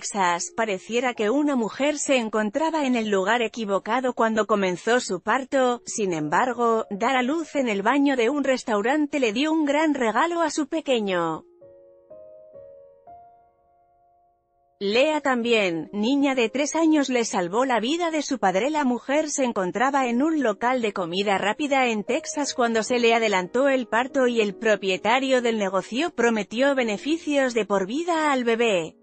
Texas. Pareciera que una mujer se encontraba en el lugar equivocado cuando comenzó su parto. Sin embargo, dar a luz en el baño de un restaurante le dio un gran regalo a su pequeño. Lea también, niña de 3 años le salvó la vida de su padre. La mujer se encontraba en un local de comida rápida en Texas cuando se le adelantó el parto y el propietario del negocio prometió beneficios de por vida al bebé.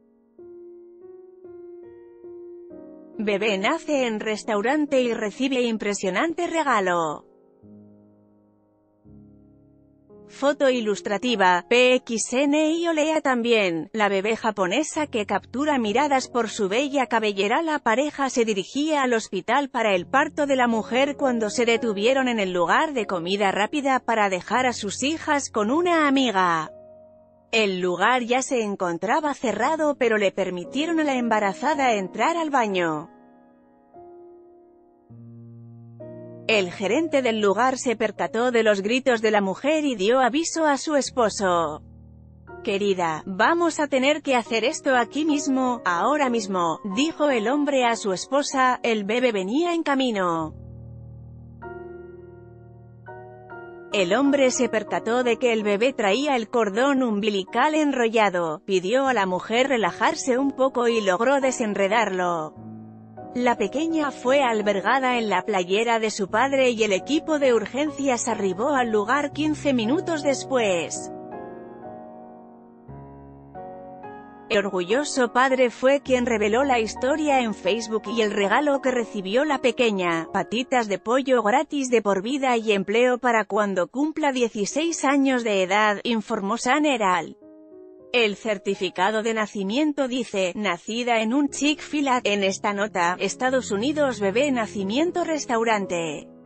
Bebé nace en restaurante y recibe impresionante regalo. Foto ilustrativa, PXN. Lea también, la bebé japonesa que captura miradas por su bella cabellera. La pareja se dirigía al hospital para el parto de la mujer cuando se detuvieron en el lugar de comida rápida para dejar a sus hijas con una amiga. El lugar ya se encontraba cerrado pero le permitieron a la embarazada entrar al baño. El gerente del lugar se percató de los gritos de la mujer y dio aviso a su esposo. «Querida, vamos a tener que hacer esto aquí mismo, ahora mismo», dijo el hombre a su esposa. El bebé venía en camino. El hombre se percató de que el bebé traía el cordón umbilical enrollado, pidió a la mujer relajarse un poco y logró desenredarlo. La pequeña fue albergada en la playera de su padre y el equipo de urgencias arribó al lugar 15 minutos después. El orgulloso padre fue quien reveló la historia en Facebook y el regalo que recibió la pequeña: patitas de pollo gratis de por vida y empleo para cuando cumpla 16 años de edad, informó Sun Herald. El certificado de nacimiento dice, nacida en un Chick-fil-A. En esta nota, Estados Unidos, bebé nacimiento restaurante.